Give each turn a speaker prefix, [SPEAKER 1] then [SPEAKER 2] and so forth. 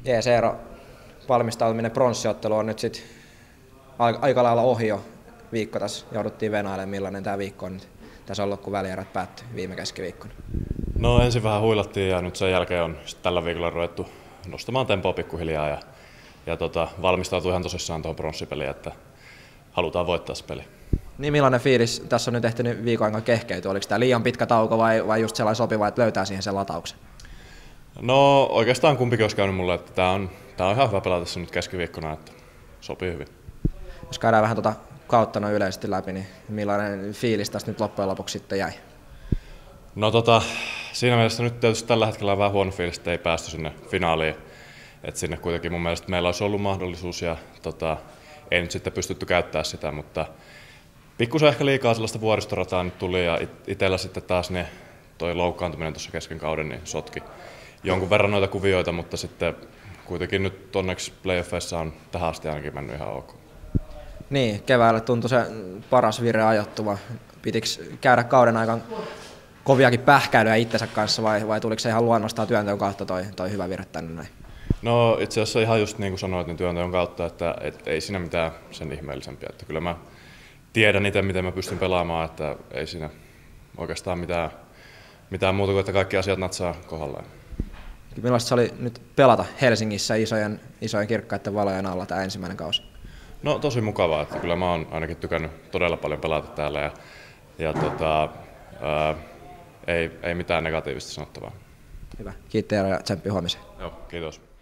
[SPEAKER 1] Jees Eero, valmistautuminen pronssiotteluun on nyt sit aika lailla ohi jo. Viikko tässä jouduttiin venailemaan, millainen tämä viikko on nyt tässä ollut, kun välierät päättyi viime keskiviikkona.
[SPEAKER 2] No ensin vähän huilattiin ja nyt sen jälkeen on tällä viikolla ruvettu nostamaan tempoa pikkuhiljaa ja valmistautuu ihan tosissaan tuohon pronssipeliin, että halutaan voittaa se peli.
[SPEAKER 1] Niin millainen fiilis tässä on nyt ehtinyt viikon aika kehkeytyä? Oliko tämä liian pitkä tauko vai just sellainen sopiva, että löytää siihen sen latauksen?
[SPEAKER 2] No oikeastaan kumpikin olisi käynyt mulle, että tämä on ihan hyvä pelata tässä nyt keskiviikkona, että sopii hyvin.
[SPEAKER 1] Jos käydään vähän kautta noin yleisesti läpi, niin millainen fiilis tästä nyt loppujen lopuksi sitten jäi?
[SPEAKER 2] No siinä mielessä nyt tietysti tällä hetkellä on vähän huono fiilis, että ei päästy sinne finaaliin. Et sinne kuitenkin mun mielestä meillä olisi ollut mahdollisuus ja ei nyt sitten pystytty käyttämään sitä, mutta pikkusen ehkä liikaa sellaista vuoristorataa nyt tuli ja itsellä sitten taas toi loukkaantuminen tuossa kesken kauden niin sotki jonkun verran noita kuvioita, mutta sitten kuitenkin nyt onneksi playoffeissa on tähän asti ainakin mennyt ihan ok.
[SPEAKER 1] Niin, keväällä tuntui se paras vire ajoittuva. Pitikö käydä kauden aikaan koviakin pähkäilyjä itsensä kanssa vai tuliko se ihan luonnostaan työnteon kautta toi hyvä vire tänne näin?
[SPEAKER 2] No itse asiassa ihan just niin kuin sanoit, niin työnteon kautta, että ei siinä mitään sen ihmeellisempiä. Että kyllä mä tiedän itse, miten mä pystyn pelaamaan, että ei siinä oikeastaan mitään muuta kuin, että kaikki asiat natsaa kohdallaan.
[SPEAKER 1] Millaista se oli nyt pelata Helsingissä isojen kirkkaiden valojen alla tämä ensimmäinen kausi?
[SPEAKER 2] No tosi mukavaa, että kyllä mä oon ainakin tykännyt todella paljon pelata täällä ja ei mitään negatiivista sanottavaa.
[SPEAKER 1] Hyvä, kiitos ja tsemppi huomiseen.
[SPEAKER 2] Joo, kiitos.